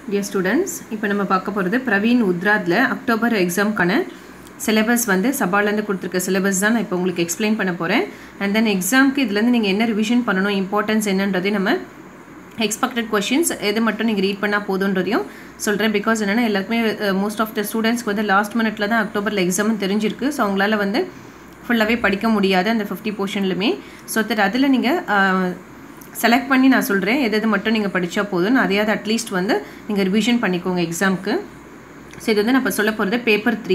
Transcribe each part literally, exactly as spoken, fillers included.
Dear students, இப்போ நம்ம பார்க்க போறது பிரவீன் உத்ராத்ல அக்டோபர் எக்ஸாம்க்கான சிலபஸ் வந்து சபால இருந்து கொடுத்திருக்க சிலபஸ் தான் நான் இப்போ உங்களுக்கு எக்ஸ்பிளைன் பண்ண போறேன். and then எக்ஸாம்க்கு இதுல இருந்து நீங்க என்ன ரிவிஷன் பண்ணனும், இம்பார்ட்டன்ஸ் என்னன்றதை நம்ம expected questions எது மட்டும் நீங்க ரீட் பண்ணா போதும்ன்றதையும் சொல்றேன். because என்னன்னா எல்லாருமே most of the students வந்து லாஸ்ட் மினிட்ல தான் அக்டோபர்ல எக்ஸாம் தெரிஞ்சிருக்கு. சோ அவங்களால வந்து ஃபுல்லாவே படிக்க முடியாது அந்த fifty போர்ஷன்லமே. சோ தட் அதுல நீங்க செலக்ட் பண்ணி நான் சொல்றேன் எது எது மட்டும் நீங்க படிச்சா போதும். அதையாவது அட்லீஸ்ட் வந்து நீங்க ரிவிஷன் பண்ணிக்கோங்க எக்ஸாம்க்கு. சோ இது வந்து நான் இப்ப சொல்ல போறது paper three.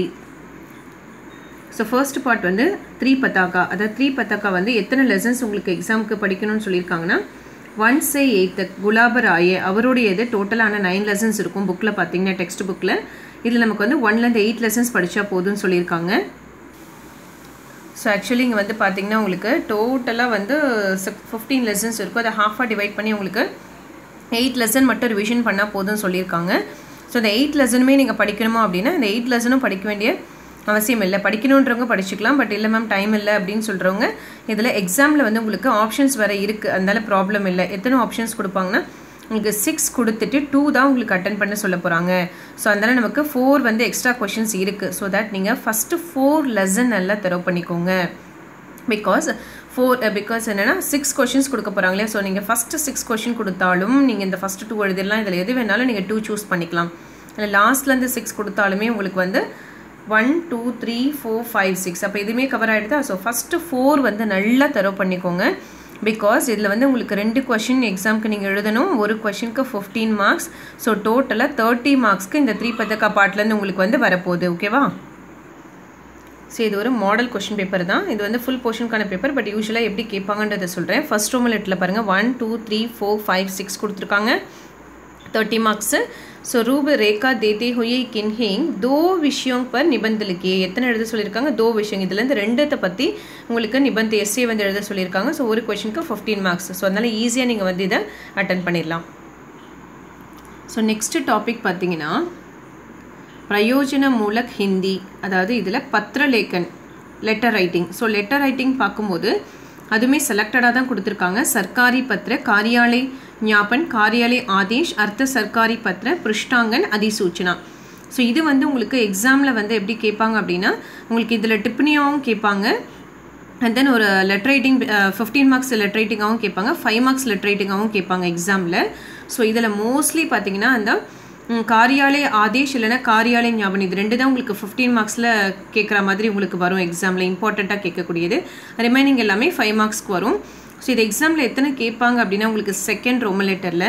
So first part வந்து three பத்தாக்கா. அத three பத்தாக்கா வந்து எத்தனை லெசன்ஸ் உங்களுக்கு எக்ஸாம்க்கு படிக்கணும்னு சொல்லிருக்காங்கன்னா one say eight குலாபராயே அவரோடயது டோட்டலான nine லெசன்ஸ் இருக்கும் புக்ல பாத்தீங்கன்னா டெக்ஸ்ட் புக்ல. இதுல நமக்கு வந்து one ல இருந்து eight லெசன்ஸ் படிச்சா போதும்னு சொல்லிருக்காங்க. So actually இங்க வந்து பாத்தீங்கன்னா உங்களுக்கு டோட்டலா வந்து fifteen lessons இருக்கும். அத half-ஆ டிவைட் பண்ணி உங்களுக்கு eight lesson மட்டும் ரிவிஷன் பண்ணா போதும்னு சொல்லிருக்காங்க. சோ இந்த eight lessonமே நீங்க படிக்கணுமா அப்படினா இந்த eight lessonம் படிக்க வேண்டிய அவசியம் இல்ல. படிக்கணும்ன்றவங்க படிச்சுக்கலாம். பட் இல்ல மேம் டைம் இல்ல அப்படினு சொல்றவங்க இதுல எக்ஸாம்ல வந்து உங்களுக்கு ஆப்ஷன்ஸ் வேற இருக்கு. அதனால ப்ராப்ளம் இல்ல. எத்தனை ஆப்ஷன்ஸ் கொடுப்பாங்கன்னா உங்களுக்கு six கொடுத்துட்டு two தான் உங்களுக்கு அட்டெண்ட் பண்ண சொல்ல போறாங்க. சோ அதனால நமக்கு four வந்து எக்ஸ்ட்ரா क्वेश्चंस இருக்கு. so that நீங்க first four lesson நல்லா தரவு பண்ணிக்கோங்க. because four uh, because என்னன்னா six questions கொடுக்க போறாங்களே. சோ நீங்க first six question கொடுத்தாலும் நீங்க இந்த first two எழுதிடலாம். இதுல எது வேணாலும் நீங்க two சூஸ் பண்ணிக்கலாம். இல்ல லாஸ்ட்ல இருந்து six கொடுத்தாலுமே உங்களுக்கு வந்து one two three four five six அப்ப இதுமே கவர் ஆயிடுதா. சோ first four வந்து நல்லா தரவு பண்ணிக்கோங்க. because இதுல வந்து உங்களுக்கு ரெண்டு क्वेश्चन எக்ஸாம்க்கு நீங்க எழுதணும். ஒரு क्वेश्चनக்கு fifteen marks. சோ டோட்டலா thirty marksக்கு இந்த three பதக்கா பார்ட்ல இருந்து உங்களுக்கு வந்து வர போகுது. ஓகேவா? சோ இது ஒரு மாடல் क्वेश्चन பேப்பர் தான். இது வந்து ফুল போர்ஷனுக்கான பேப்பர். பட் யூசுவலா எப்படி கேட்பாங்கன்றதை சொல்றேன். ஃபர்ஸ்ட் ரோமலெட்ல பாருங்க one two three four five six கொடுத்திருக்காங்க. thirty marks. सो रूप रेखा देते हुए किन्हिंग दो विषयों पर निबंध लिखिए. எத்தனை எழுத சொல்லிருக்காங்க? दो விஷயம். இதுல இருந்து ரெண்டத்தை பத்தி உங்களுக்கு நிபந்த எஸ்ஏ வந்து எழுத சொல்லிருக்காங்க. சோ ஒரு क्वेश्चनக்கு fifteen marks. சோ அதனால ஈஸியா நீங்க வந்து இத அட்டெண்ட் பண்ணிரலாம். சோ நெக்ஸ்ட் டாபிக் பாத்தீங்கன்னா பிரயோஜனமூலக் ஹிந்தி. அதாவது இதுல பத்திரலேகன் letter writing. So letter writing பாக்கும்போது அதுமே செலக்டடா தான் கொடுத்திருக்காங்க. सरकारी पत्र, कार्यालय ज्ञापन, कार्यालय आदेश, अर्थ सरकारी पत्र, पृष्ठांगन, अधिसूचना. सो இது வந்து உங்களுக்கு எக்ஸாம்ல வந்து எப்படி கேட்பாங்க அப்படினா உங்களுக்கு இதுல டிப்னியாவும் கேட்பாங்க. and then ஒரு letter writing fifteen marks letter ரைட்டிங்காவும் கேட்பாங்க. five marks லெட்டர் ரைட்டிங்காவும் கேட்பாங்க எக்ஸாம்ல. சோ இதுல மோஸ்ட்லி பாத்தீங்கன்னா அந்த कार्यालय आदेश இல்லனா कार्यालय ஞாபகம் இது ரெண்டு தான் உங்களுக்கு fifteen marksல கேக்குற மாதிரி உங்களுக்கு வரும் எக்ஸாம்ல இம்பார்ட்டண்டா கேட்க கூடியது. ரிமைனிங் எல்லாமே five marksக்கு வரும். சோ இது எக்ஸாம்ல எத்தனை கேட்பாங்க அப்படினா உங்களுக்கு செகண்ட் ரோமன் லெட்டர்ல.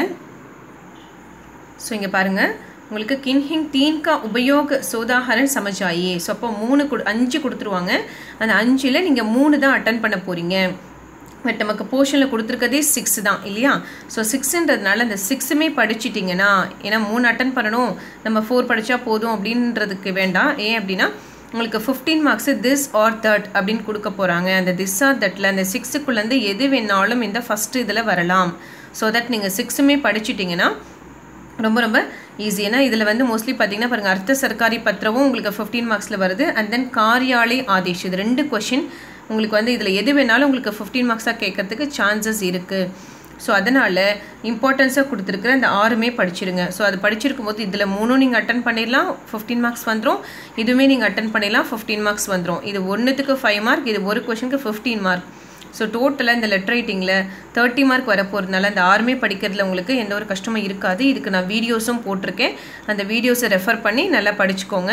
சோ இங்க பாருங்க உங்களுக்கு किन्हिंग तीन का उपयोग सोदाहरण समझ आइए. சோ அப்ப மூணு அஞ்சு கொடுத்துருவாங்க. அந்த அஞ்சுல நீங்க மூணு தான் அட்டெண்ட் பண்ண போறீங்க. பட் நமக்கு போர்ஷன்ல கொடுத்திருக்கதே six தான் இல்லையா. சோ six ன்றதுனால அந்த six-மே படிச்சிட்டீங்கனா ஏனா மூணு அட்டெண்ட் பண்ணனும் நம்ம four படிச்சா போதும் அப்படின்றதுக்கு வேண்டாம். ஏன் அப்படினா உங்களுக்கு fifteen marks this or that அப்படினு கொடுக்க போறாங்க. அந்த this or thatல அந்த six குள்ள இருந்து எது வேணாலும் இந்த ஃபர்ஸ்ட் இதுல வரலாம். சோ தட் நீங்க six-மே படிச்சிட்டீங்கனா ரொம்ப ரொம்ப ஈஸி. ஏனா இதுல வந்து மோஸ்ட்லி பாத்தீங்கன்னா பாருங்க अर्थ सरकारी பத்திரவும் உங்களுக்கு fifteen marksல வருது. and then कार्यालय आदेश இது ரெண்டு क्वेश्चन உங்களுக்கு வந்து இதுல எது வேணாலும் உங்களுக்கு fifteen marksா கேட்கிறதுக்கு சான்சஸ் இருக்கு. சோ அதனால இம்பார்ட்டன்ஸா கொடுத்திருக்கிற அந்த ஆறுமே படிச்சிடுங்க. சோ அது படிச்சிருக்கும்போது இதுல மூணும் நீங்க அட்டெண்ட் பண்ணிரலாம் fifteen marks வந்துரும். இதுமே நீங்க அட்டெண்ட் பண்ணிரலாம் fifteen marks வந்துரும். இது ஒண்ணுத்துக்கு five mark, இது ஒரு क्वेश्चनக்கு fifteen mark. சோ டோட்டலா இந்த லெட்டர் ரைட்டிங்ல thirty mark வர போறதுனால அந்த ஆறுமே படிக்கிறதுல உங்களுக்கு எந்த ஒரு கஷ்டமும் இருக்காது. இதுக்கு நான் வீடியோஸும் போட்டுருக்கேன். அந்த வீடியோஸை ரெஃபர் பண்ணி நல்லா படிச்சுக்கோங்க.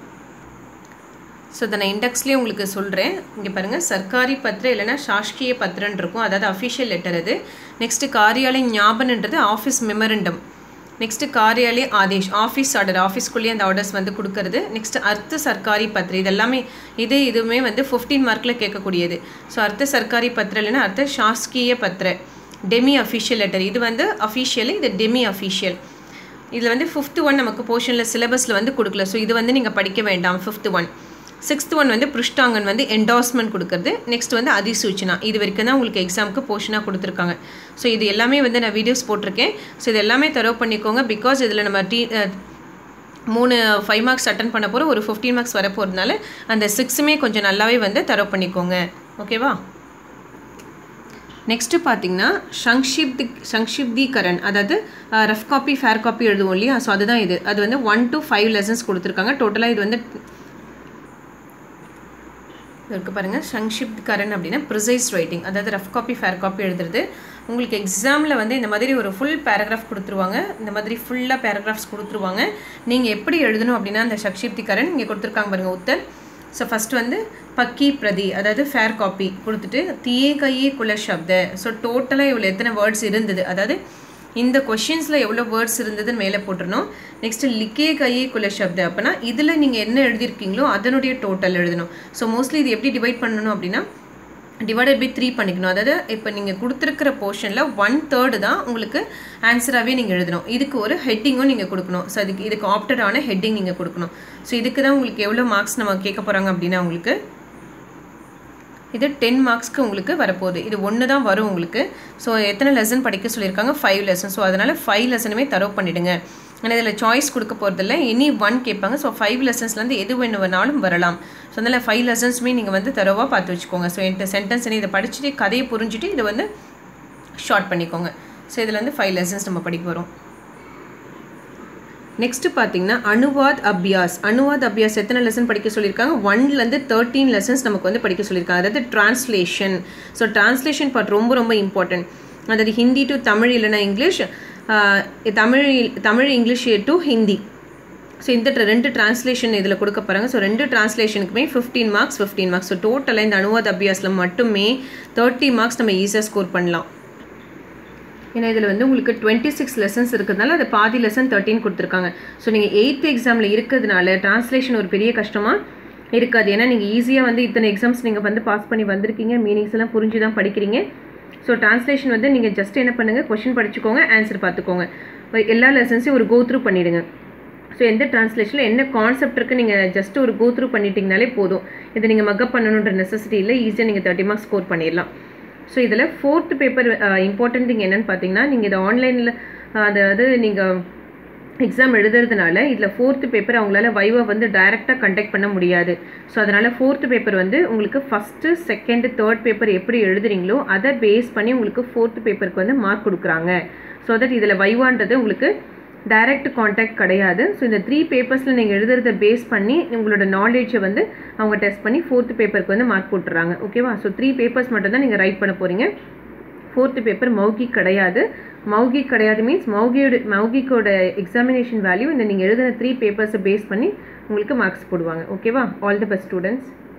சோ நான் இண்டெக்ஸ்லயே உங்களுக்கு சொல்றேன். இங்க பாருங்க सरकारी पत्र இல்லனா शासकीय पत्रன்னு இருக்கும். அதாவது அபிஷியல் லெட்டர் அது. நெக்ஸ்ட் कार्यालय ஞாபனன்றது ஆபீஸ் மெமரண்டம். நெக்ஸ்ட் कार्यालय आदेश ஆபீஸ் ஆர்டர். ஆபீஸ்க்குள்ளே அந்த ஆர்டர்ஸ் வந்து கொடுக்கிறது. நெக்ஸ்ட் अर्थ सरकारी पत्र இதெல்லாம் இது இதுமே வந்து fifteen மார்க்ல கேட்க கூடியது. சோ अर्थ सरकारी पत्र இல்லனா अर्थ शासकीय पत्र டெமி அபிஷியல் லெட்டர். இது வந்து அபிஷியல், இது டெமி அபிஷியல். இதுல வந்து fifth one நமக்கு போர்ஷன்ல சிலபஸ்ல வந்து கொடுக்கல. சோ இது வந்து நீங்க படிக்க வேண்டாம் fifth one. sixth one வந்து पृष्ठांगन வந்து என்டார்ஸ்மென்ட் கொடுக்கிறது. நெக்ஸ்ட் வந்து அதிசூச்சனா. இது வரைக்கும் தான் உங்களுக்கு எக்ஸாம்க்கு போர்ஷனா கொடுத்திருக்காங்க. சோ இது எல்லாமே வந்து நான் வீடியோஸ் போட்டுருக்கேன். சோ இது எல்லாமே தரவு பண்ணிக்கோங்க. because இதுல நம்ம மூணு five marks அட்டெண்ட் பண்ண போறோம். ஒரு fifteen marks வர போறதுனால அந்த six-மே கொஞ்சம் நல்லாவே வந்து தரவு பண்ணிக்கோங்க. ஓகேவா? நெக்ஸ்ட்டு பார்த்தீங்கன்னா சங்ஷிப்தி சங்ஷிப்தீகரன், அதாவது ரஃப் காப்பி ஃபேர் காப்பி எழுதுவோம் இல்லையா, ஸோ அதுதான் இது. அது வந்து ஒன் டு ஃபைவ் லெசன்ஸ் கொடுத்துருக்காங்க. டோட்டலாக இது வந்து இருக்குது பாருங்கள். சங்ஷிப்தீகரன் அப்படின்னா ப்ரிசைஸ் ரைட்டிங், அதாவது ரஃப் காப்பி ஃபேர் காப்பி எழுதுறது. உங்களுக்கு எக்ஸாமில் வந்து இந்த மாதிரி ஒரு ஃபுல் பேராகிராஃப் கொடுத்துருவாங்க, இந்த மாதிரி ஃபுல்லாக பேராகிராஃப்ஸ் கொடுத்துருவாங்க. நீங்கள் எப்படி எழுதணும் அப்படின்னா அந்த சங்ஷிப்தீகரன் இங்கே கொடுத்துருக்காங்க பாருங்கள் உத்தர். ஸோ ஃபஸ்ட்டு வந்து பக்கி பிரதி, அதாவது ஃபேர் காப்பி கொடுத்துட்டு தியே கையே குல சப்த. ஸோ டோட்டலாக இவ்வளோ எத்தனை வேர்ட்ஸ் இருந்தது, அதாவது இந்த கொஷின்ஸில் எவ்வளோ வேர்ட்ஸ் இருந்ததுன்னு மேலே போட்டுருணும். நெக்ஸ்ட்டு லிக்கே கையே குல சப்த, அப்படின்னா இதில் நீங்கள் என்ன எழுதியிருக்கீங்களோ அதனுடைய டோட்டல் எழுதணும். ஸோ மோஸ்ட்லி இது எப்படி டிவைட் பண்ணணும் அப்படின்னா டிவைடட் பை த்ரீ பண்ணிக்கணும். அதாவது இப்போ நீங்கள் கொடுத்துருக்கிற போர்ஷனில் ஒன் தேர்டு தான் உங்களுக்கு ஆன்சராகவே நீங்கள் எழுதணும். இதுக்கு ஒரு ஹெட்டிங்கும் நீங்கள் கொடுக்கணும். ஸோ அதுக்கு இதுக்கு ஆப்டடான ஹெட்டிங் நீங்கள் கொடுக்கணும். ஸோ இதுக்கு தான் உங்களுக்கு எவ்வளோ மார்க்ஸ் நம்ம கேட்க போகிறாங்க அப்படின்னா உங்களுக்கு இது டென் மார்க்ஸ்க்கு உங்களுக்கு வரப்போகுது. இது ஒன்று தான் வரும் உங்களுக்கு. ஸோ எத்தனை லெசன் படிக்க சொல்லியிருக்காங்க, ஃபைவ் லெசன். ஸோ அதனால் ஃபைவ் லெசனுமே தரவு பண்ணிவிடுங்க. ஆனால் இதில் சாய்ஸ் கொடுக்க போகிறதில்ல, எனி ஒன் கேட்பாங்க. ஸோ ஃபைவ் லெசன்ஸ்லேருந்து எது வேணும் வேணாலும் வரலாம். ஸோ அதனால் ஃபைவ் லெசன்ஸுமே நீங்கள் வந்து தரவாக பார்த்து வச்சுக்கோங்க. ஸோ என்கிட்ட சென்டென்ஸ் இதை படிச்சுட்டு கதையை புரிஞ்சுட்டு இதை வந்து ஷார்ட் பண்ணிக்கோங்க. ஸோ இதில் வந்து ஃபைவ் லெசன்ஸ் நம்ம படிக்க போகிறோம். நெக்ஸ்ட்டு பார்த்தீங்கன்னா அனுவாத் அபியாஸ். அனுவாத் அபியாஸ் எத்தனை லெசன் படிக்க சொல்லியிருக்காங்க, ஒன்லேருந்து தேர்ட்டீன் லெசன்ஸ் நமக்கு வந்து படிக்க சொல்லியிருக்காங்க. அதாவது டிரான்ஸ்லேஷன். ஸோ டிரான்ஸ்லேஷன் பார்ட் ரொம்ப ரொம்ப இம்பார்ட்டன்ட். அதாவது ஹிந்தி டு தமிழ் இல்லைனா English, Tamil Tamil English to Hindi. So இந்த ரெண்டு டிரான்ஸ்லேஷன் இதில் கொடுக்க போகிறாங்க. ஸோ ரெண்டு டிரான்ஸ்லேஷனுக்குமே fifteen marks fifteen marks. So டோட்டலாக இந்த அனுவாத் அபியாஸில் மட்டுமே தேர்ட்டி மார்க்ஸ் நம்ம ஈஸியாக ஸ்கோர் பண்ணலாம். ஏன்னா இதில் வந்து உங்களுக்கு டுவெண்ட்டி சிக்ஸ் லெசன்ஸ் இருக்கிறதுனால அது பாதி லெசன் தேர்ட்டின் கொடுத்துருக்காங்க. ஸோ நீங்கள் எயித்து எக்ஸாமில் இருக்கிறதுனால டிரான்ஸ்லேஷன் ஒரு பெரிய கஷ்டமாக இருக்காது. ஏன்னா நீங்கள் ஈஸியாக வந்து இத்தனை எக்ஸாம்ஸ் நீங்கள் வந்து பாஸ் பண்ணி வந்திருக்கீங்க, மீனிங்ஸ் எல்லாம் புரிஞ்சு தான் படிக்கிறீங்க. ஸோ டிரான்ஸ்லேஷன் வந்து நீங்கள் ஜஸ்ட் என்ன பண்ணுங்கள், கொஷின் படிச்சுக்கோங்க, ஆன்சர் பார்த்துக்கோங்க, எல்லா லெசன்ஸையும் ஒரு கோ த்ரூ பண்ணிவிடுங்க. ஸோ எந்த டிரான்ஸ்லேஷனில் என்ன கான்செப்ட் இருக்குது நீங்கள் ஜஸ்ட் ஒரு கோ த்ரூ பண்ணிட்டீங்கனாலே போதும். இதை நீங்கள் மக்கப் பண்ணணுன்ற நெசசிட்டி இல்லை, ஈஸியாக நீங்கள் தேர்ட்டி மார்க்ஸ் ஸ்கோர் பண்ணிடலாம். ஸோ இதில் ஃபோர்த்து பேப்பர் இம்பார்ட்டன்ட் திங் என்னென்னு பார்த்தீங்கன்னா, நீங்கள் இதை ஆன்லைனில் அதாவது நீங்கள் எக்ஸாம் எழுதுறதுனால இதில் ஃபோர்த்து பேப்பர் அவங்களால வைவா வந்து டைரெக்டாக கண்டக்ட் பண்ண முடியாது. ஸோ அதனால் ஃபோர்த்து பேப்பர் வந்து உங்களுக்கு ஃபஸ்ட்டு செகண்டு தேர்ட் பேப்பர் எப்படி எழுதுறீங்களோ அதை பேஸ் பண்ணி உங்களுக்கு ஃபோர்த்து பேப்பருக்கு வந்து மார்க் கொடுக்குறாங்க. ஸோ தட் இதில் வைவான்றது உங்களுக்கு டைரக்ட் கான்டாக்ட் கிடையாது. ஸோ இந்த த்ரீ பேப்பர்ஸில் நீங்கள் எழுதுறதை பேஸ் பண்ணி உங்களோட நாலேஜை வந்து அவங்க டெஸ்ட் பண்ணி ஃபோர்த்து பேப்பருக்கு வந்து மார்க் போட்டுறாங்க. ஓகேவா? ஸோ த்ரீ பேப்பர்ஸ் மட்டும் தான் நீங்கள் ரைட் பண்ண போகிறீங்க. ஃபோர்த்து பேப்பர் மௌகிக் கிடையாது. மௌகிக் கிடையாது மீன்ஸ் மௌகியோட மௌகிக்கோட எக்ஸாமினேஷன் வேல்யூ இந்த நீங்கள் எழுதுன த்ரீ பேப்பர்ஸை பேஸ் பண்ணி உங்களுக்கு மார்க்ஸ் போடுவாங்க. ஓகேவா? All the best students.